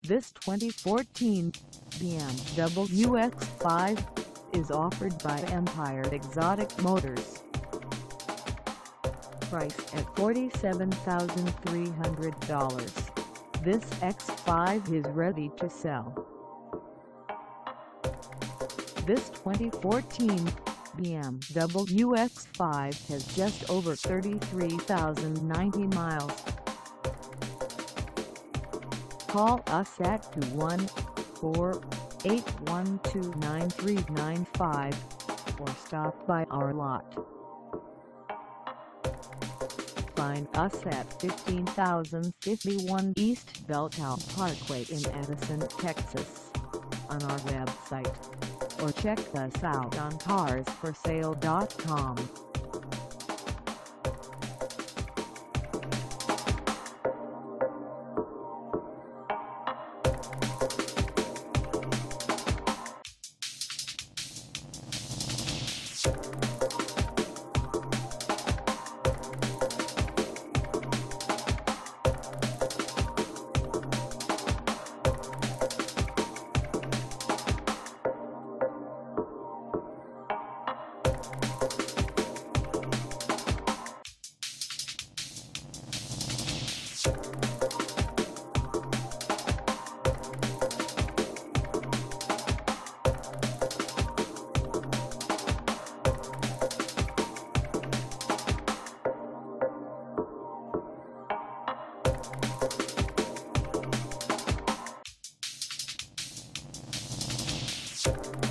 This 2014 BMW X5 is offered by Empire Exotic Motors. Priced at $47,300, this X5 is ready to sell. This 2014 BMW X5 has just over 33,090 miles. Call us at 214-812-9395 or stop by our lot. Find us at 15,051 East Beltwood Parkway in Addison, Texas, on our website, or check us out on carsforsale.com. You